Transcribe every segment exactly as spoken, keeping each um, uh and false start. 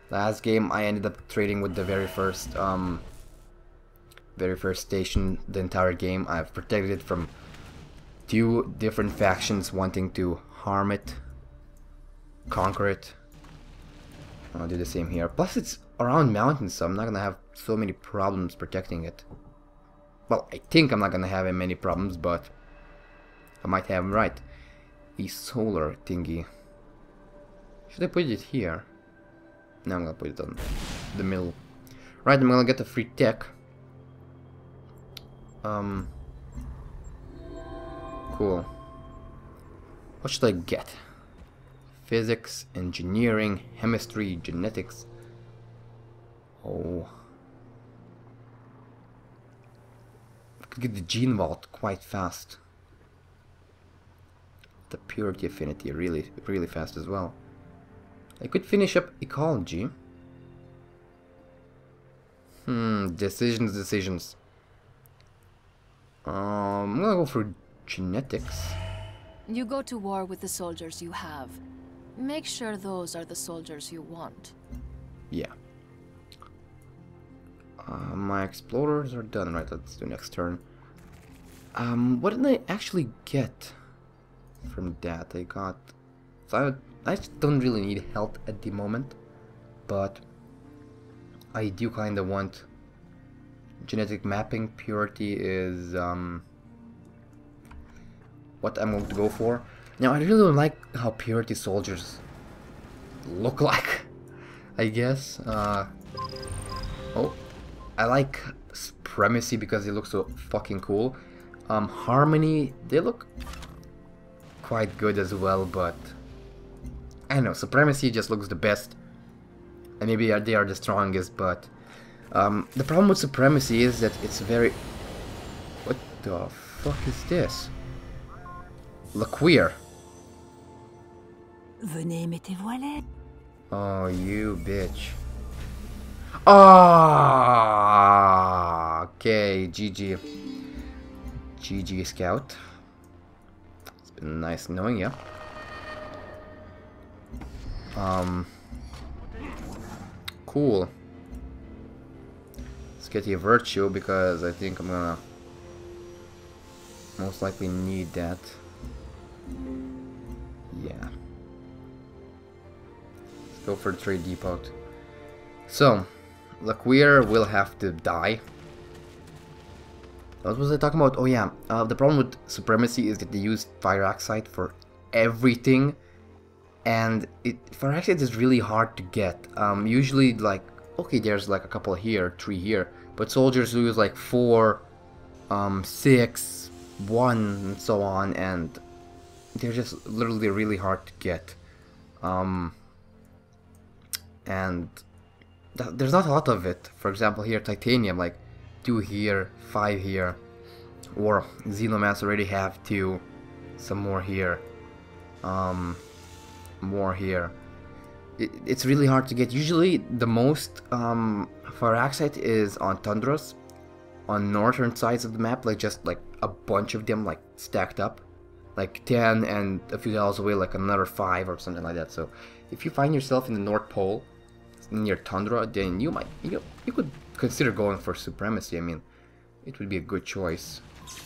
Last game I ended up trading with the very first um very first station the entire game. I've protected it from two different factions wanting to harm it, conquer it. I'll do the same here. Plus it's around mountains, so I'm not gonna have so many problems protecting it. Well, I think I'm not gonna have many problems, but I might have them right. A solar thingy. Should I put it here? No, I'm gonna put it on the middle. Right, I'm gonna get a free tech. Um, cool. What should I get? Physics, engineering, chemistry, genetics. Oh. I could get the gene vault quite fast. The purity affinity really, really fast as well. I could finish up ecology. Hmm, decisions, decisions. Um, I'm gonna go for genetics. You go to war with the soldiers you have. Make sure those are the soldiers you want. Yeah. Uh, my explorers are done. Right, let's do next turn. Um, what did I actually get from that? I got... So I, I just don't really need health at the moment, but I do kind of want genetic mapping. Purity is um, what I'm going to go for. Now, I really don't like how purity soldiers look like, I guess. Uh, oh, I like supremacy because they look so fucking cool. Um, harmony, they look quite good as well, but I don't know, supremacy just looks the best. And maybe they are the strongest, but um, the problem with supremacy is that it's very... What the fuck is this? Laqueer. Venez, mettez voilette. Oh, you bitch. Ah, okay, G G. G G, Scout. It's been nice knowing you. Um, cool. Let's get you a virtue because I think I'm gonna most likely need that. Yeah. Let's go for the trade depot. So, Laqueer will have to die. What was I talking about? Oh yeah, uh, the problem with supremacy is that they use fire oxide for everything, and it fire oxide is really hard to get. Um, usually, like, okay, there's like a couple here, three here, but soldiers use like four, um, six, one, and so on, and they're just literally really hard to get. Um, and th there's not a lot of it. For example, here titanium, like two here, five here, or Xenomass already have two, some more here, um, more here. It, it's really hard to get. Usually the most um, Pharaxite is on tundras, on northern sides of the map, like just like a bunch of them like stacked up, like ten, and a few miles away like another five or something like that. So if you find yourself in the North Pole near tundra, then you might you you could consider going for supremacy. I mean, it would be a good choice.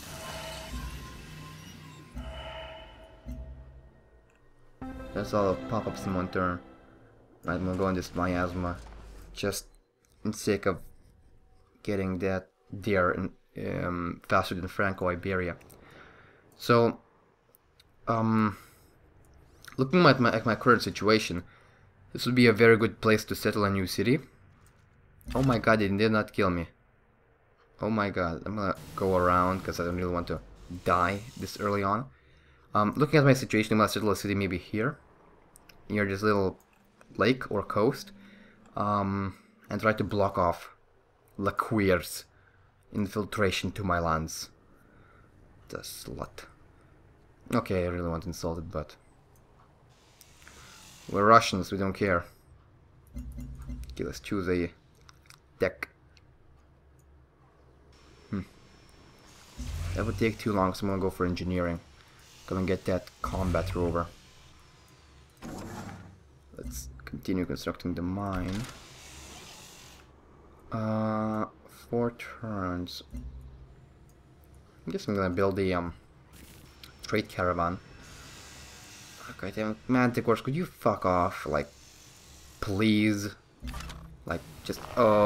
That's all the pop-ups in one turn. I'm gonna go on this miasma, just in sake of getting that there in, um, faster than Franco-Iberia. So, um, looking at my, at my current situation, this would be a very good place to settle a new city. Oh my god, it did not kill me. Oh my god, I'm gonna go around because I don't really want to die this early on. Um, looking at my situation, I'm gonna settle a city maybe here, near this little lake or coast, um, and try to block off Laqueer's infiltration to my lands. The slut. Okay, I really want to insult it, but we're Russians, we don't care. Okay, let's choose a deck. Hmm. That would take too long, so I'm gonna go for engineering. Gonna get that combat rover. Let's continue constructing the mine. Uh, four turns. I guess I'm gonna build the um trade caravan. Okay, damn, Manticores, could you fuck off? Like, please. Like, just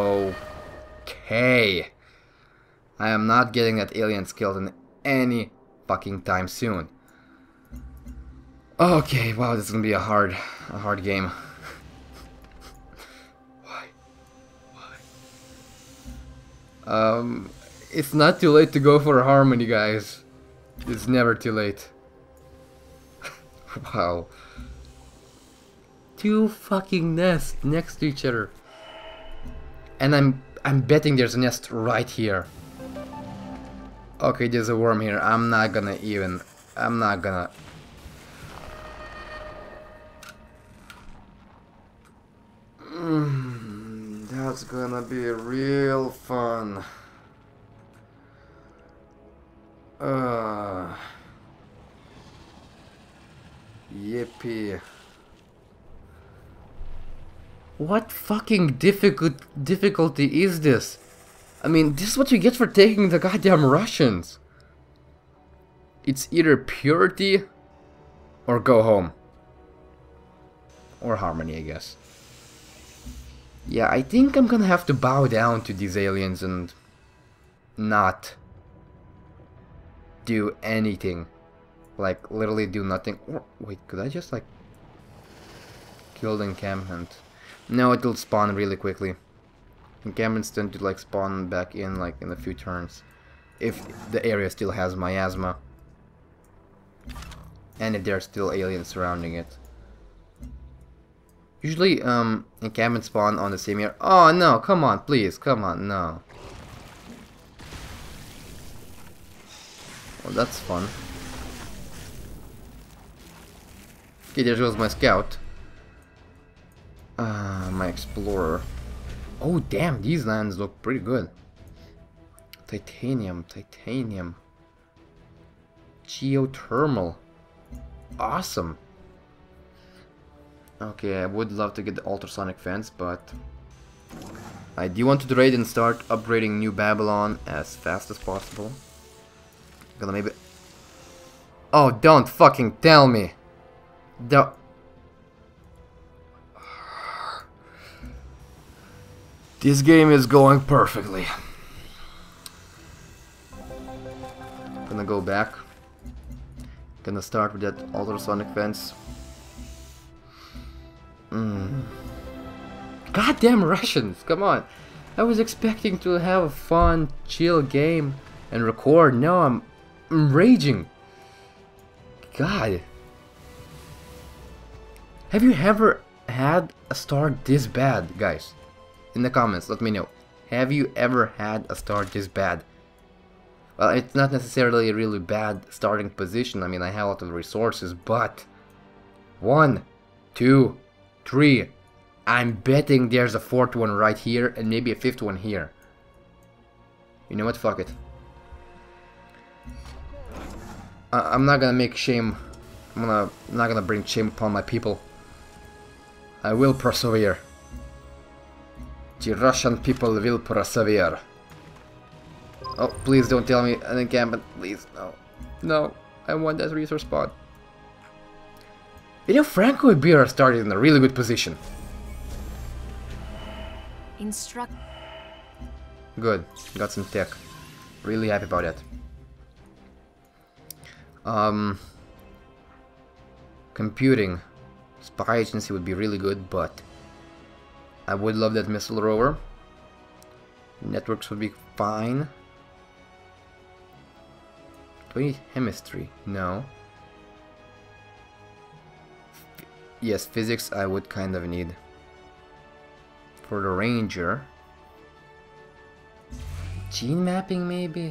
okay. I am not getting that alien skeleton any fucking time soon. Okay, wow, this is gonna be a hard, a hard game. Why? Why? Um, it's not too late to go for harmony, guys. It's never too late. Wow. Two fucking nests next to each other. And I'm I'm betting there's a nest right here. Okay, there's a worm here. I'm not gonna even I'm not gonna mm, that's gonna be real fun. Uh Yippee. What fucking difficult difficulty is this? I mean, this is what you get for taking the goddamn Russians. It's either purity or go home. Or harmony, I guess. Yeah, I think I'm gonna have to bow down to these aliens and not do anything. Like, literally do nothing. Or, wait, could I just, like, kill the encampment? No, it'll spawn really quickly. Encampments tend to, like, spawn back in, like, in a few turns. If the area still has miasma. And if there are still aliens surrounding it. Usually, um, encampments spawn on the same area. Oh, no, come on, please, come on, no. Well, that's fun. Okay, there goes my scout. Uh, my explorer. Oh, damn, these lands look pretty good. Titanium, titanium. Geothermal. Awesome. Okay, I would love to get the ultrasonic fence, but I do want to trade and start upgrading New Babylon as fast as possible. Gonna maybe... Oh, don't fucking tell me! The... This game is going perfectly. Gonna go back. Gonna start with that ultrasonic fence. Mm. Goddamn Russians, come on. I was expecting to have a fun, chill game and record. No, I'm, I'm raging. God. Have you ever had a start this bad, guys? In the comments, let me know. Have you ever had a start this bad? Well, it's not necessarily a really bad starting position. I mean, I have a lot of resources, but... One, two, three. I'm betting there's a fourth one right here, and maybe a fifth one here. You know what? Fuck it. I I'm not gonna make shame. I'm gonna I'm not gonna bring shame upon my people. I will persevere. The Russian people will persevere. Oh, please don't tell me an encampment. Please, no. No, I want that resource spot. You know, Franco and Beer are started in a really good position. Instruct. Good, got some tech. Really happy about that. Um, computing. Spy agency would be really good, but I would love that missile rover. Networks would be fine. Do I need chemistry? No. F yes, physics I would kind of need. For the ranger. Gene mapping maybe?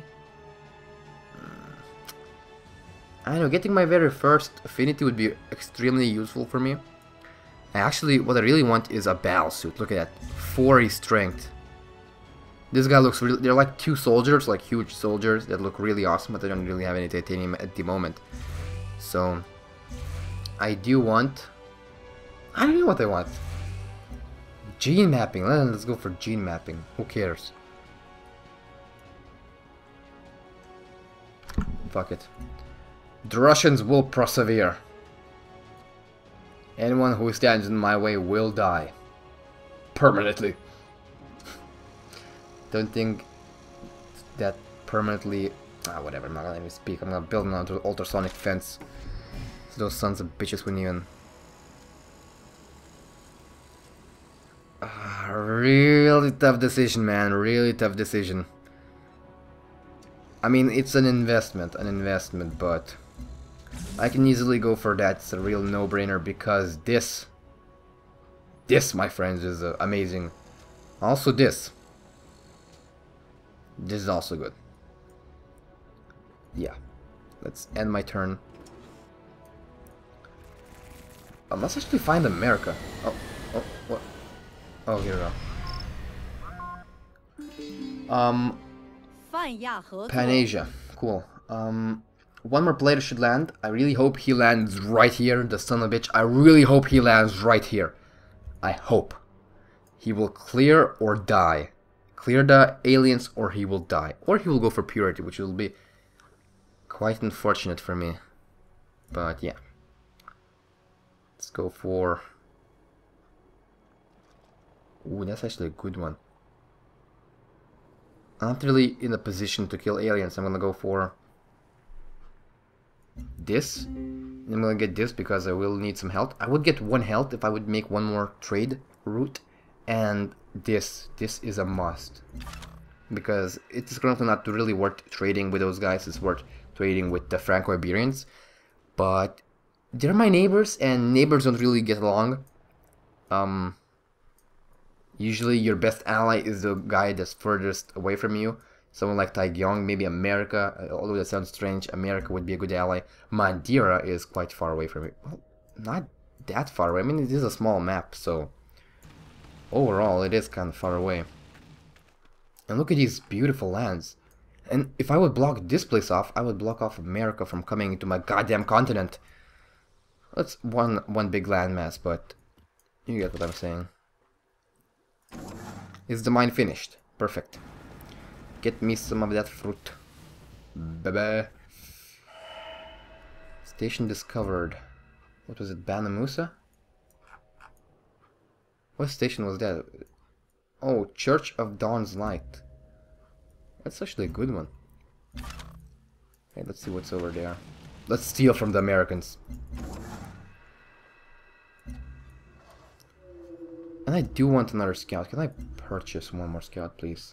I don't know, getting my very first affinity would be extremely useful for me. I actually, what I really want is a battle suit. Look at that. forty strength. This guy looks really... They're like two soldiers, like huge soldiers that look really awesome, but I don't really have any titanium at the moment. So, I do want... I don't know what I want. Gene mapping. Let's go for gene mapping. Who cares? Fuck it. The Russians will persevere. Anyone who stands in my way will die. Permanently. Don't think that permanently... Ah, whatever, I'm not gonna let me speak. I'm gonna build an ultrasonic fence. So those sons of bitches wouldn't even... Ah, really tough decision, man. Really tough decision. I mean, it's an investment, an investment, but... I can easily go for that. It's a real no-brainer because this... This, my friends, is uh, amazing. Also this. This is also good. Yeah. Let's end my turn. I must actually find America. Oh, oh, what? Oh, here we go. Um... Pan-Asia. Cool. Um... One more player should land. I really hope he lands right here, the son of a bitch. I really hope he lands right here. I hope. He will clear or die. Clear the aliens or he will die. Or he will go for purity, which will be quite unfortunate for me. But yeah. Let's go for... Ooh, that's actually a good one. I'm not really in a position to kill aliens. I'm gonna go for... this. I'm gonna get this because I will need some health. I would get one health if I would make one more trade route. And this. This is a must. Because it's currently not really worth trading with those guys. It's worth trading with the Franco-Iberians. But they're my neighbors and neighbors don't really get along. Um, usually your best ally is the guy that's furthest away from you. Someone like Taegyong, maybe America, although that sounds strange, America would be a good ally. Madeira is quite far away from it. Well, not that far away. I mean, it is a small map, so overall it is kind of far away. And look at these beautiful lands. And if I would block this place off, I would block off America from coming into my goddamn continent. That's one one big landmass, but you get what I'm saying. Is the mine finished? Perfect. Get me some of that fruit. Bye-bye. Station discovered. What was it? Banamusa? What station was that? Oh, Church of Dawn's Light. That's actually a good one. Okay, let's see what's over there. Let's steal from the Americans. And I do want another scout. Can I purchase one more scout, please?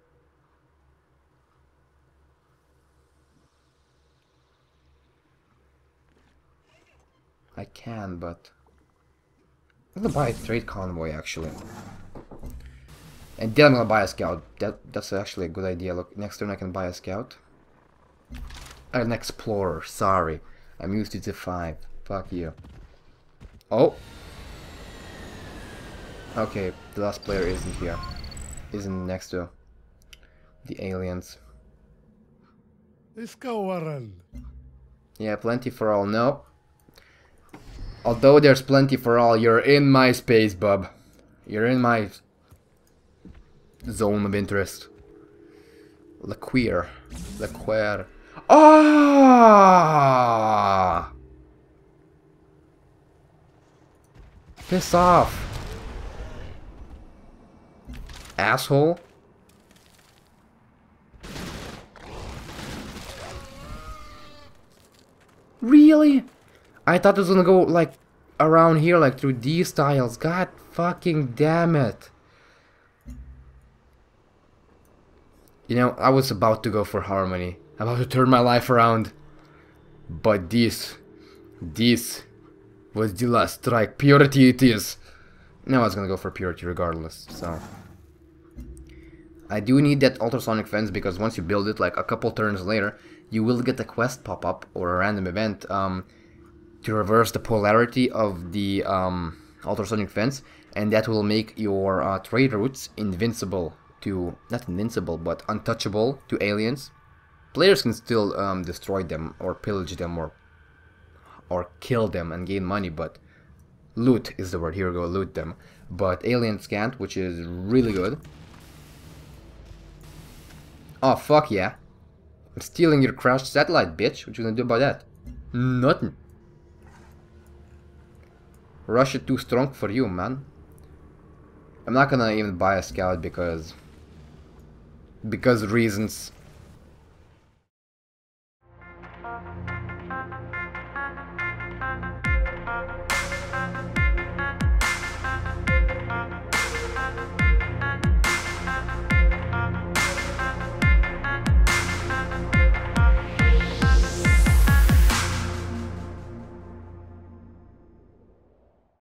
I can, but... I'm gonna buy a trade convoy, actually. And then I'm gonna buy a scout. That That's actually a good idea. Look, next turn I can buy a scout. An explorer, sorry. I'm used to the five. Fuck you. Oh! Okay, the last player isn't here. Isn't next to the aliens. Yeah, plenty for all. No. Although there's plenty for all, you're in my space, bub. You're in my zone of interest. Laqueer. Laqueer. Ah! Piss off. Asshole. Really? I thought it was gonna go like around here, like through these tiles. God fucking damn it. You know, I was about to go for harmony. About to turn my life around. But this, this was the last strike. Purity it is. No, I was gonna go for purity regardless, so. I do need that ultrasonic fence because once you build it, like a couple turns later, you will get a quest pop up or a random event um, to reverse the polarity of the um, ultrasonic fence, and that will make your uh, trade routes invincible to, not invincible, but untouchable to aliens. Players can still um, destroy them or pillage them or or kill them and gain money, but loot is the word. Here we go, loot them. but aliens can't, which is really good. Oh, fuck yeah. I'm stealing your crashed satellite, bitch. What you gonna do about that? Nothing. Russia too strong for you, man. I'm not gonna even buy a scout because... Because reasons.